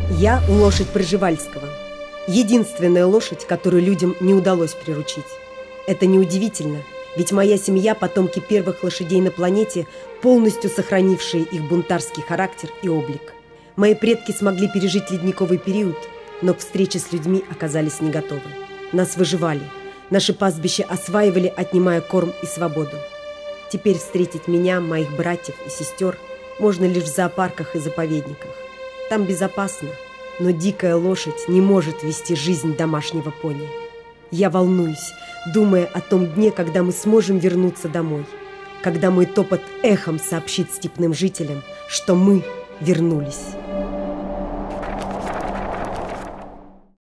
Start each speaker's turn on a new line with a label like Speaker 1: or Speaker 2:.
Speaker 1: Я лошадь Пржевальского. Единственная лошадь, которую людям не удалось приручить. Это неудивительно, ведь моя семья – потомки первых лошадей на планете, полностью сохранившие их бунтарский характер и облик. Мои предки смогли пережить ледниковый период, но к встрече с людьми оказались не готовы. Нас выживали, наши пастбища осваивали, отнимая корм и свободу. Теперь встретить меня, моих братьев и сестер можно лишь в зоопарках и заповедниках. Там безопасно, но дикая лошадь не может вести жизнь домашнего пони. Я волнуюсь, думая о том дне, когда мы сможем вернуться домой, когда мой топот эхом сообщит степным жителям, что мы вернулись.